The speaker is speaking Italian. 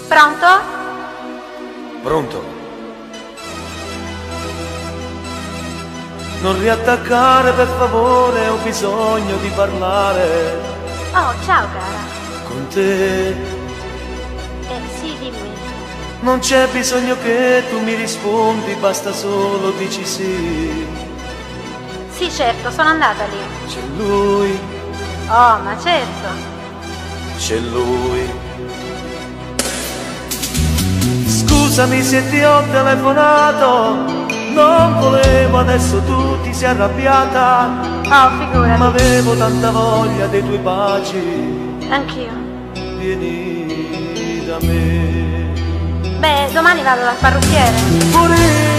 Pronto? Pronto? Non riattaccare per favore, ho bisogno di parlare Oh, ciao cara. con te. Sì, dimmi. Non c'è bisogno che tu mi rispondi, basta solo dici sì. Sì, certo, sono andata lì. C'è lui, Oh, ma certo. c'è lui. Scusami se ti ho telefonato, non volevo, adesso tu ti sei arrabbiata, Oh, figurati. ma avevo tanta voglia dei tuoi baci. Anch'io. Vieni da me. Beh, domani vado dal parrucchiere. Pure